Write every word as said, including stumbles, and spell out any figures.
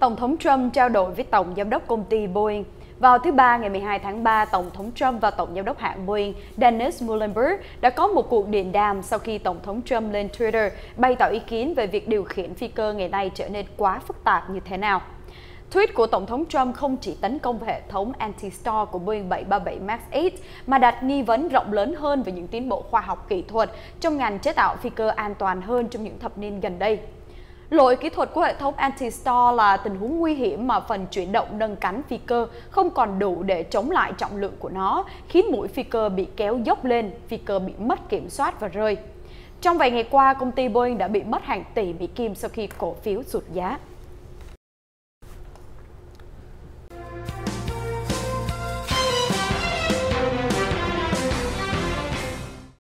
Tổng thống Trump trao đổi với Tổng Giám đốc công ty Boeing. Vào thứ Ba ngày mười hai tháng ba, Tổng thống Trump và Tổng Giám đốc hãng Boeing Dennis Muilenburg đã có một cuộc điện đàm sau khi Tổng thống Trump lên Twitter bày tỏ ý kiến về việc điều khiển phi cơ ngày nay trở nên quá phức tạp như thế nào. Tweet của Tổng thống Trump không chỉ tấn công vào hệ thống anti-stall của Boeing bảy ba bảy Max tám mà đặt nghi vấn rộng lớn hơn về những tiến bộ khoa học kỹ thuật trong ngành chế tạo phi cơ an toàn hơn trong những thập niên gần đây. Lỗi kỹ thuật của hệ thống anti-stall là tình huống nguy hiểm mà phần chuyển động nâng cánh phi cơ không còn đủ để chống lại trọng lượng của nó, khiến mũi phi cơ bị kéo dốc lên, phi cơ bị mất kiểm soát và rơi. Trong vài ngày qua, công ty Boeing đã bị mất hàng tỷ Mỹ Kim sau khi cổ phiếu sụt giá.